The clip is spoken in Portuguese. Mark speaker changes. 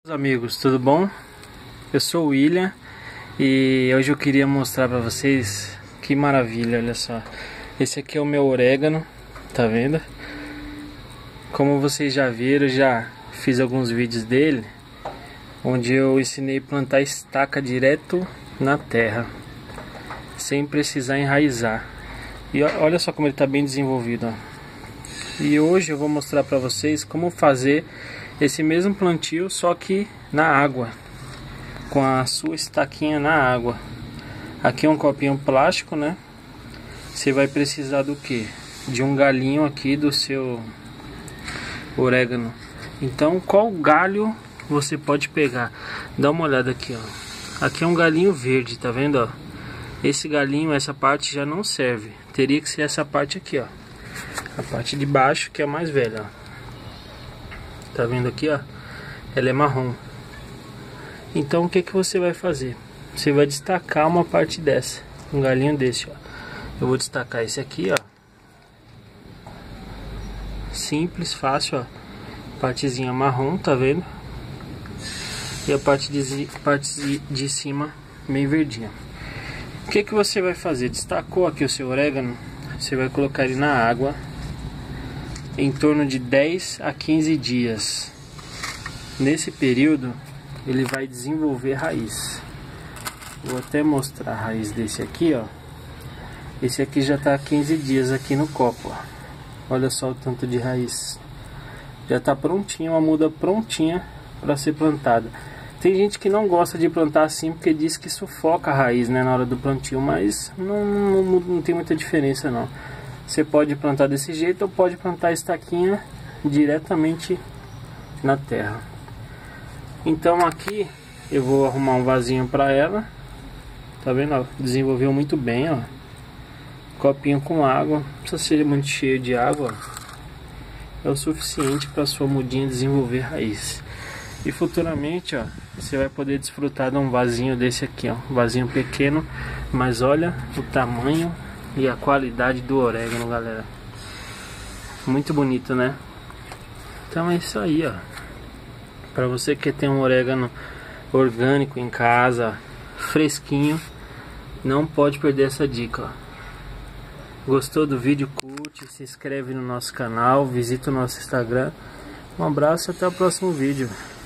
Speaker 1: Amigos, tudo bom? Eu sou o William e hoje eu queria mostrar pra vocês que maravilha, olha só. Esse aqui é o meu orégano, tá vendo? Como vocês já viram, eu já fiz alguns vídeos dele, onde eu ensinei a plantar estaca direto na terra, sem precisar enraizar. E olha só como ele tá bem desenvolvido, ó. E hoje eu vou mostrar pra vocês como fazer esse mesmo plantio, só que na água, com a sua estaquinha na água. Aqui é um copinho plástico, né? Você vai precisar do que? De um galinho aqui do seu orégano. Então, qual galho você pode pegar? Dá uma olhada aqui, ó. Aqui é um galinho verde, tá vendo, ó? Esse galinho, essa parte já não serve. Teria que ser essa parte aqui, ó. A parte de baixo, que é a mais velha, ó. Tá vendo aqui, ó? Ela é marrom. Então o que você vai fazer? Você vai destacar uma parte dessa, um galinho desse, ó. Eu vou destacar esse aqui, ó. Simples, fácil, ó. Partezinha marrom, tá vendo? E a parte de cima bem verdinha. O que você vai fazer? Destacou aqui o seu orégano, você vai colocar ele na água em torno de 10 a 15 dias. Nesse período ele vai desenvolver raiz. Vou até mostrar a raiz desse aqui, ó. Esse aqui já está há 15 dias aqui no copo, ó. Olha só o tanto de raiz. Já está prontinha, uma muda prontinha para ser plantada. Tem gente que não gosta de plantar assim porque diz que sufoca a raiz, né, na hora do plantio, mas não tem muita diferença não. Você pode plantar desse jeito ou pode plantar a estaquinha diretamente na terra. Então aqui eu vou arrumar um vasinho para ela. Tá vendo, ó? Desenvolveu muito bem, ó. Copinho com água. Não precisa ser muito cheio de água, ó. É o suficiente para sua mudinha desenvolver raiz. E futuramente, ó, você vai poder desfrutar de um vasinho desse aqui, ó. Um vasinho pequeno, mas olha o tamanho e a qualidade do orégano, galera. Muito bonito, né? Então é isso aí, ó. Para você que tem um orégano orgânico em casa, fresquinho, não pode perder essa dica, ó. Gostou do vídeo? Curte, se inscreve no nosso canal, visita o nosso Instagram. Um abraço e até o próximo vídeo.